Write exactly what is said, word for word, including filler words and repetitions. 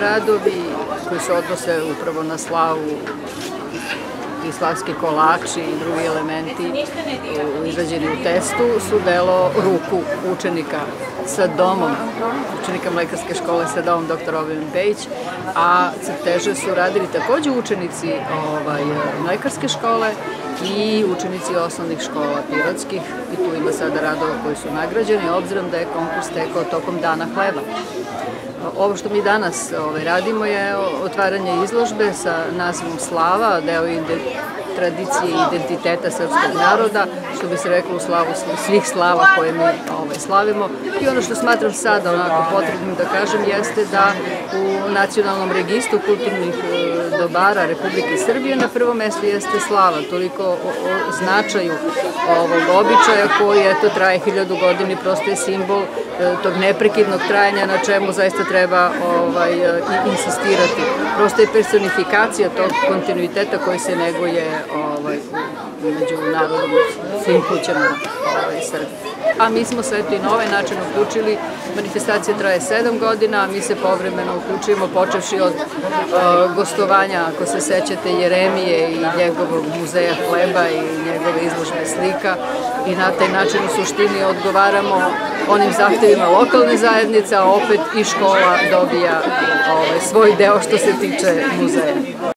Radovi koji se odnose upravo na slavu i slavski kolači i drugi elementi izrađeni u testu su delo ruku učenika sa domom, učenika Mlekarske škole sa domom doktor Ognjen Pejić, a crteže su radili takođe učenici ovaj, Mlekarske škole i učenici osnovnih škola pirotskih i tu ima sada radova koji su nagrađeni, obzirom da je konkurs tekao tokom Dana hleba. Ovo što mi danas ovaj, radimo je otvaranje izložbe sa nazivom Slava, deo tradicije i identiteta srpskog naroda, što bi se reklo u slavu svih slava koje mi ovaj, slavimo. I ono što smatram sada onako potrebnim da kažem jeste da u nacionalnom registru kulturnih dobara Republike Srbije na prvom mestu jeste slava, toliko o, o značaju ovog običaja koji eto traje hiljadu godina i prosto je simbol e, tog neprekidnog trajanja na čemu zaista treba ovaj, insistirati. Prosto je personifikacija tog kontinuiteta koji se neguje ovaj, među narodom svim kućama ovaj, Srbije. A mi smo se eto i na ovaj način uključili. Manifestacija traje sedam godina, a mi se povremeno uključujemo počevši od uh, gostovanja, ako se sećate, Jeremije i njegovog muzeja hleba i njegove izložbe slika i na taj način u suštini odgovaramo onim zahtevima lokalne zajednice, a opet i škola dobija ovaj, svoj deo što se tiče muzeja.